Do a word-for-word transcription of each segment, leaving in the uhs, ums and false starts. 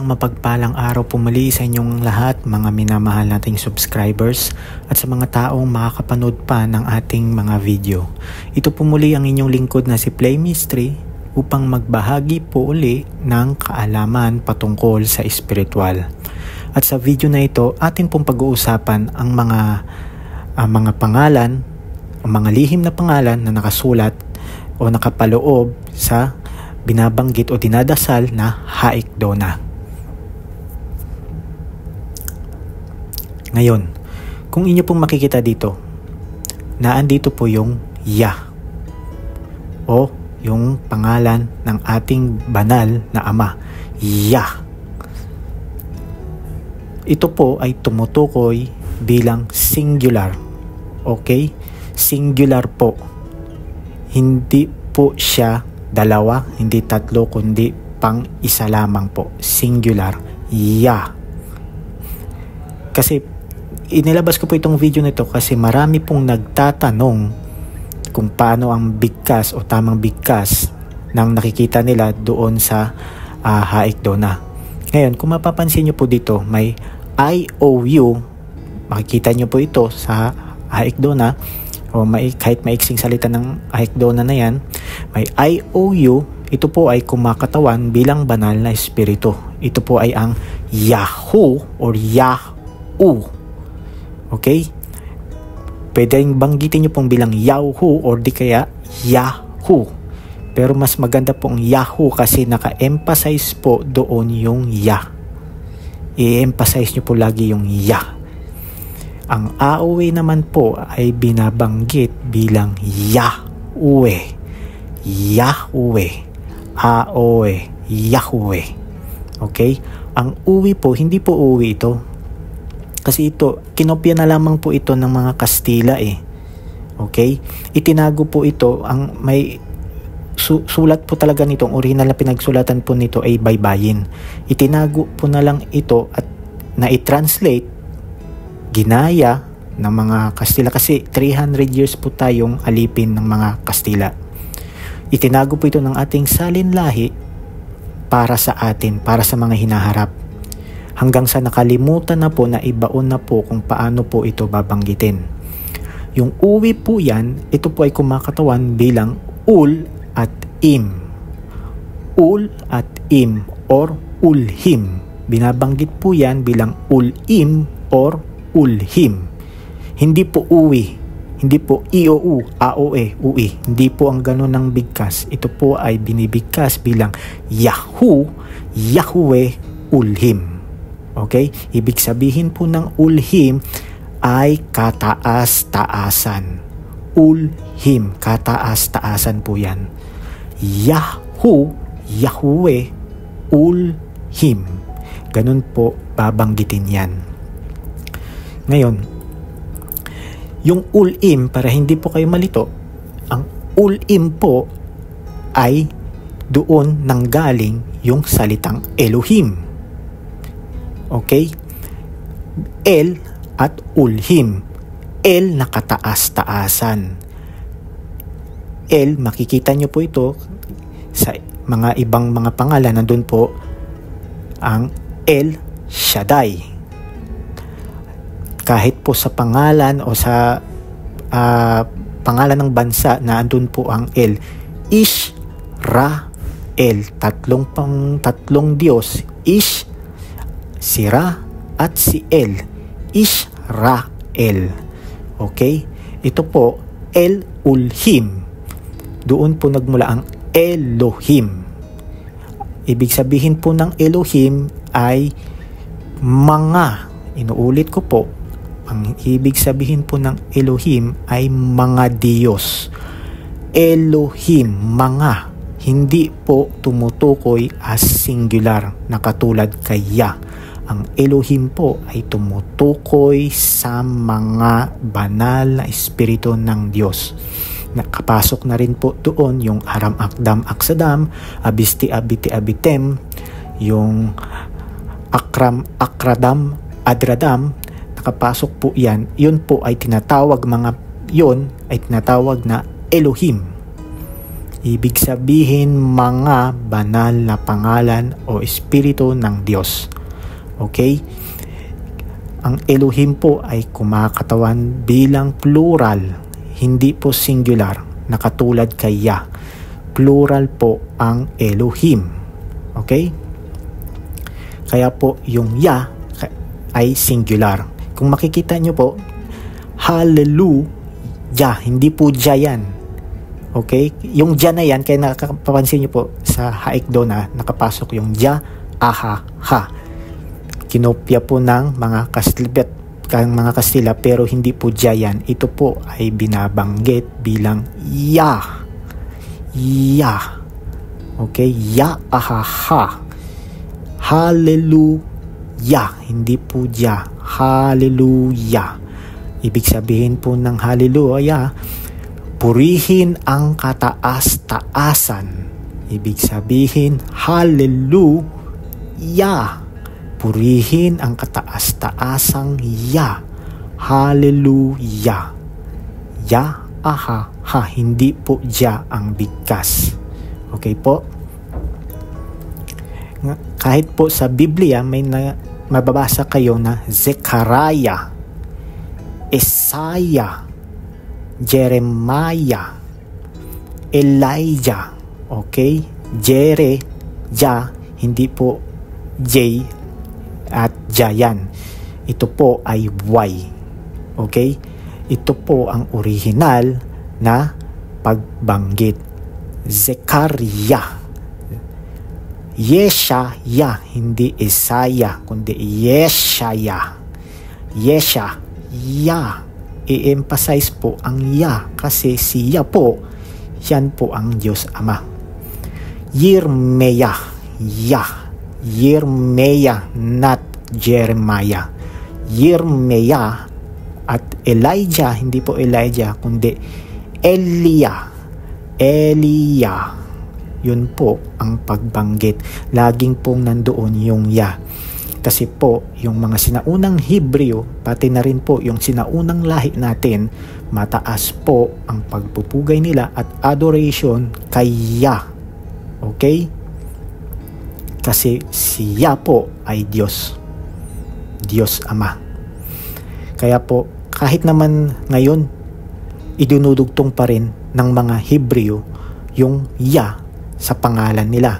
Isang mapagpalang araw po muli sa inyong lahat, mga minamahal nating subscribers at sa mga taong makakapanood pa ng ating mga video. Ito po muli ang inyong lingkod na si Play Mystery upang magbahagi po uli ng kaalaman patungkol sa espiritual. At sa video na ito, atin pong pag-uusapan ang mga, ang mga pangalan, ang mga lihim na pangalan na nakasulat o nakapaloob sa binabanggit o dinadasal na Haikdona. Ngayon, kung inyo pong makikita dito, naandito po yung Yah o yung pangalan ng ating banal na Ama, Yah. Ito po ay tumutukoy bilang singular. Okay? Singular po. Hindi po siya dalawa, hindi tatlo, kundi pang isa lamang po. Singular. Yah. Kasi inilabas ko po itong video nito kasi marami pong nagtatanong kung paano ang bigkas o tamang bigkas ng nakikita nila doon sa uh, Haikdona. Ngayon, kung mapapansin nyo po dito, may I O U. Makikita nyo po ito sa Haikdona o may, kahit maiksing salita ng Haikdona na yan, may I O U. Ito po ay kumakatawan bilang banal na espiritu. Ito po ay ang Yahu or Yahu. Okay? Pwede rin banggitin nyo pong bilang Yahu or di kaya Yahu. Pero mas maganda pong Yahu kasi naka-emphasize po doon yung Yah. I-emphasize nyo po lagi yung Yah. Ang Aowe naman po ay binabanggit bilang Yahweh. Yahweh. Aowe. Yahweh. Okay? Ang uwi po, hindi po uwi ito. Kasi ito, kinopya na lamang po ito ng mga Kastila eh. Okay? Itinago po ito, ang may su- sulat po talaga nito, ang original na pinagsulatan po nito ay baybayin. Itinago po na lang ito at na-i-translate, ginaya ng mga Kastila kasi three hundred years po tayong alipin ng mga Kastila. Itinago po ito ng ating salinlahi para sa atin, para sa mga hinaharap. Hanggang sa nakalimutan na po na ibaon na po kung paano po ito babanggitin. Yung uwi po yan, ito po ay kumakatawan bilang ul at im. Ul at im or ulhim. Binabanggit po yan bilang ulim or ulhim. Hindi po uwi. Hindi po I O U, A O E, U I. Hindi po ang ganun ng bigkas. Ito po ay binibigkas bilang Yahu, Yahweh, Ulhim. Okay? Ibig sabihin po ng ulhim ay kataas-taasan. Ulhim, kataas-taasan po yan. Yahu, Yahweh, Ulhim. Ganun po babanggitin yan. Ngayon, yung ulim, para hindi po kayo malito, ang ulim po ay doon nanggaling yung salitang Elohim. Okay? El at ulhim. El nakataas-taasan. El, makikita nyo po ito sa mga ibang mga pangalan. Nandun po ang El Shaddai. Kahit po sa pangalan o sa uh, pangalan ng bansa na andun po ang El. Ish-Ra-El. Tatlong pang tatlong Diyos. Ish, si Ra at si El. Ish-Ra-El. Okay? Ito po El Ulhim. Doon po nagmula ang Elohim. Ibig sabihin po ng Elohim ay mga, inuulit ko po, ang ibig sabihin po ng Elohim ay mga Diyos. Elohim, mga. Hindi po tumutukoy as singular na katulad kay Yah. Ang Elohim po ay tumutukoy sa mga banal na espiritu ng Diyos. Nakapasok na rin po doon yung Aram Akdam Aksadam, Abisti Abiti Abitem, yung Akram Akradam Adradam. Nakapasok po yan. Yun po ay tinatawag mga yun ay tinatawag na Elohim. Ibig sabihin mga banal na pangalan o espiritu ng Diyos. Okay? Ang Elohim po ay kumakatawan bilang plural, hindi po singular, na katulad kay Yah. Plural po ang Elohim. Okay? Kaya po yung Yah ay singular. Kung makikita nyo po, hallelujah, hindi po Jah yan. Okay? Yung Jah na yan, kaya nakapapansin nyo po sa haik do na nakapasok yung Jah, aha, ha. Kinopya po ng mga Kastilbet, mga Kastila, pero hindi po Jah yan. Ito po ay binabanggit bilang Yah. Yah. Okay? Yah, aha, ha. Hallelujah. Hindi po Jah. Hallelujah. Ibig sabihin po ng hallelujah, purihin ang kataas-taasan. Ibig sabihin, hallelujah. Purihin ang kataas-taasang Yah. Hallelujah. Yah, aha, ha. Hindi po Jah ang bigkas. Okay po? Kahit po sa Biblia, may na, mababasa kayo na Zechariah, Isaiah, Jeremiah, Elijah. Okay? Jere, Jah, hindi po J at Jayan. Ito po ay Y. Okay? Ito po ang original na pagbanggit. Zechariah. Yeshaya, hindi Isaiah, kundi Yeshaya. Yesha, Ya. I-emphasize po ang Ya kasi siya po, yan po ang Diyos Ama. Yirmeyah, Ya. Yirmeyah, not Jeremiah. Yirmeyah at Elijah, hindi po Elijah, kundi Elia. Elia. Yun po ang pagbanggit. Laging pong nandoon yung Ya. Kasi po, yung mga sinaunang Hebreo, pati na rin po yung sinaunang lahi natin, mataas po ang pagpupugay nila at adoration kay Ya. Okay? Kasi si Ya po ay Diyos. Diyos Ama. Kaya po, kahit naman ngayon, idinudugtong pa rin ng mga Hebreo yung Ya sa pangalan nila.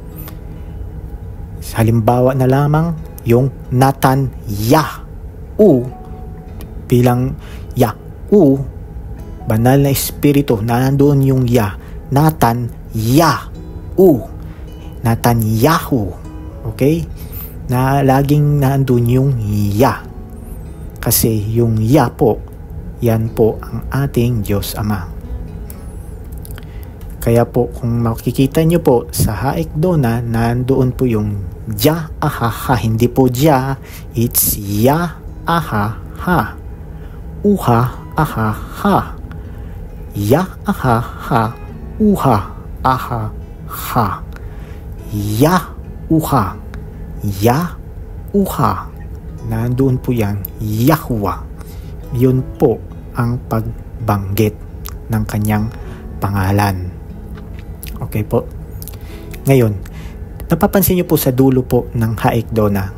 Halimbawa na lamang yung Nathan Yah-u bilang Yah-u, banal na espiritu, nandoon yung Ya. Nathan Yah-u, Nathan Yahu. Okay? Na laging nandoon yung Ya. Kasi yung Ya po, yan po ang ating Diyos Ama. Kaya po kung makikita nyo po sa haik do na nandoon po yung Jah, aha, ha. Hindi po Jah, it's Ya, aha, ha. Uha, aha, ha. Ya, aha, ha. Uha, aha, ha. Ya, uha. Ya, uha. Nandoon po yan, Yahuwah. Yun po ang pagbanggit ng kanyang pangalan. Okay po. Ngayon, napapansin niyo po sa dulo po ng haik do na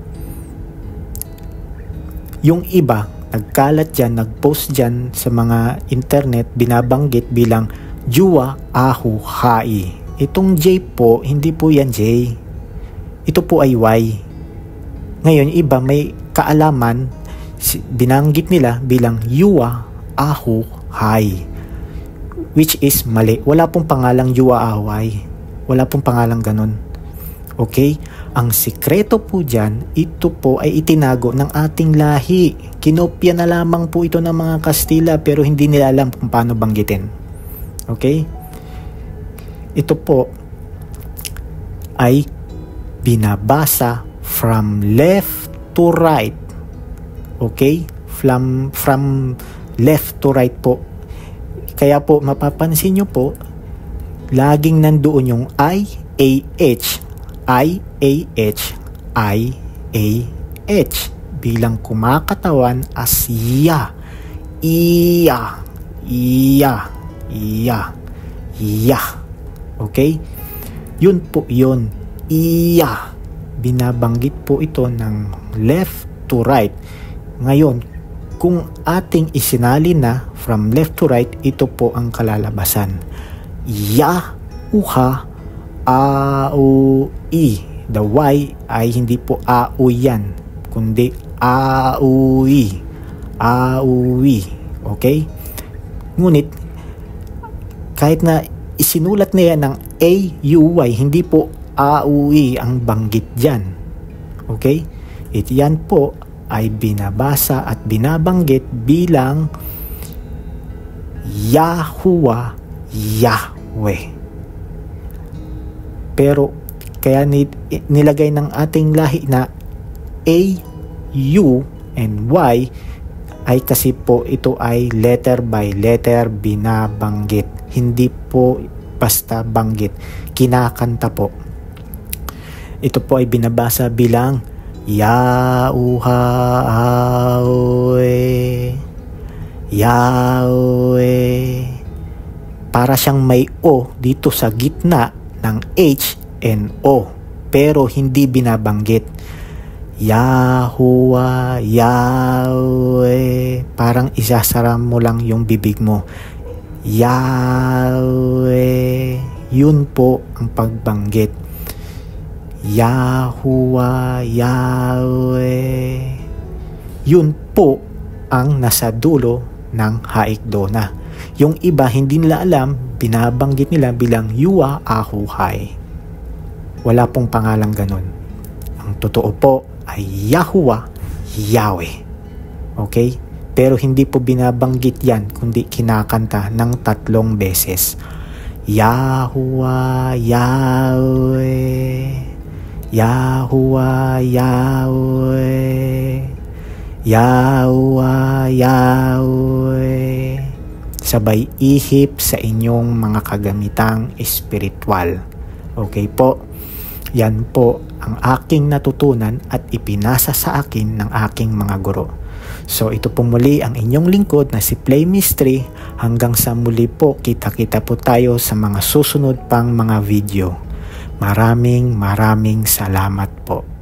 yung iba, nagkalat dyan, nagpost dyan sa mga internet, binabanggit bilang Jua Ahu Hai. Itong J po, hindi po yan J. Ito po ay Y. Ngayon, iba may kaalaman, binanggit nila bilang Yua Ahu Hai. Which is mali. Wala pong pangalang Yua Away. Wala pong pangalang ganun. Okay? Ang sikreto po dyan, ito po ay itinago ng ating lahi. Kinopya na lamang po ito ng mga Kastila pero hindi nila alam kung paano banggitin. Okay? Ito po ay binabasa from left to right. Okay? From, from left to right po. Kaya po, mapapansin nyo po, laging nandoon yung I A H, I A H, I A H, bilang kumakatawan as Ya, Iya, Iya, Iya, Yah. Okay? Yun po yun. Iya. Binabanggit po ito ng left to right. Ngayon, kung ating isinali na from left to right, ito po ang kalalabasan. Ya, uha, a, u, i. The Y ay hindi po a, u yan, kundi a, u, i. A, u, i. Okay? Ngunit, kahit na isinulat na yan ng A, U, Y, hindi po a, u, i ang banggit dyan. Okay? It yan po ay binabasa at binabanggit bilang Yahuwah, Yahweh. Pero kaya nilagay ng ating lahi na A, U, and Y ay kasi po ito ay letter by letter binabanggit. Hindi po basta banggit, kinakanta po. Ito po ay binabasa bilang Yahweh, Yahweh. Para siyang may O dito sa gitna ng H and O, pero hindi binabanggit. Yahuwah, Yahweh. Parang isasara mo lang yung bibig mo. Yahweh. Yun po ang pagbanggit. Yahuwah, Yahweh. Yun po ang nasa dulo ng haikdona. Yung iba hindi nila alam, binabanggit nila bilang Yuwa Ahuhay. Wala pong pangalang ganun. Ang totoo po ay Yahuwah, Yahweh. Okay? Pero hindi po binabanggit yan, kundi kinakanta ng tatlong beses. Yahuwah, Yahweh. Yahuwah, Yahweh. Yahuwah, Yahweh. Sabay ihip sa inyong mga kagamitang espiritual. Okay po? Yan po ang aking natutunan at ipinasa sa akin ng aking mga guro. So ito po muli ang inyong lingkod na si Play Mystery. Hanggang sa muli po, kita-kita po tayo sa mga susunod pang mga video. Maraming maraming salamat po.